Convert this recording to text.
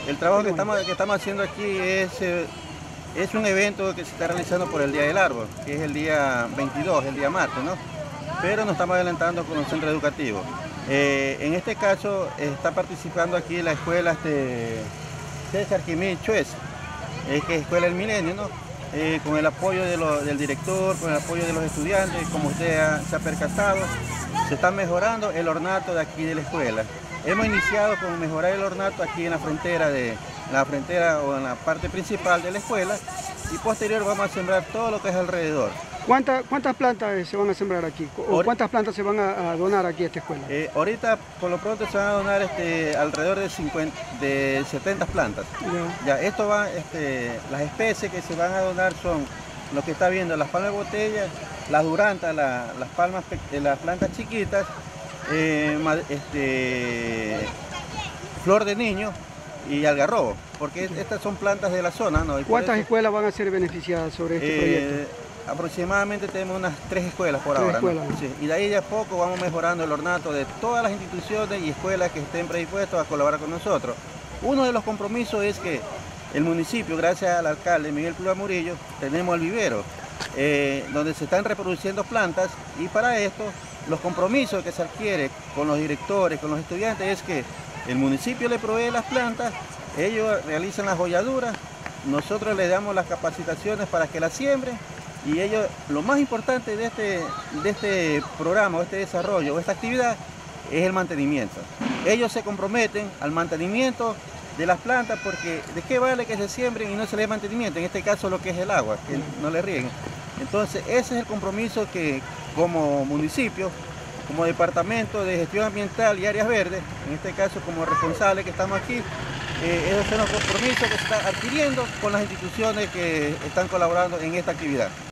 El trabajo que estamos haciendo aquí es un evento que se está realizando por el Día del Árbol, que es el día 22, el día martes, ¿no? Pero nos estamos adelantando con los centros educativos. En este caso está participando aquí la escuela César Jiménez Chuez, que es Escuela del Milenio, ¿no? Con el apoyo del director, con el apoyo de los estudiantes, como usted se ha percatado, se está mejorando el ornato de aquí de la escuela. Hemos iniciado con mejorar el ornato aquí en la frontera o en la parte principal de la escuela, y posterior vamos a sembrar todo lo que es alrededor. ¿Cuántas plantas se van a sembrar aquí? ¿O cuántas plantas se van a donar aquí a esta escuela? Ahorita, por lo pronto, se van a donar alrededor de 70 plantas. Ya, esto va, las especies que se van a donar son lo que está viendo: las palmas de botella, las durantas, las plantas chiquitas, flor de niño y algarrobo, porque estas son plantas de la zona, ¿no? ¿Cuántas escuelas van a ser beneficiadas sobre este proyecto? Aproximadamente tenemos unas 3 escuelas por ahora, ¿no? Sí, y de ahí de a poco vamos mejorando el ornato de todas las instituciones y escuelas que estén predispuestas a colaborar con nosotros. Uno de los compromisos es que el municipio, gracias al alcalde Miguel Plúa Murillo, tenemos el vivero, donde se están reproduciendo plantas, y para esto los compromisos que se adquiere con los directores, con los estudiantes, es que el municipio le provee las plantas, ellos realizan las holladuras, nosotros les damos las capacitaciones para que las siembren, y ellos, lo más importante de este programa, o este desarrollo, o esta actividad, es el mantenimiento. Ellos se comprometen al mantenimiento de las plantas, porque ¿de qué vale que se siembren y no se les dé mantenimiento? En este caso, lo que es el agua, que no le rieguen. Entonces, ese es el compromiso que, como municipio, como departamento de gestión ambiental y áreas verdes, en este caso como responsable que estamos aquí, esos son los compromisos que se están adquiriendo con las instituciones que están colaborando en esta actividad.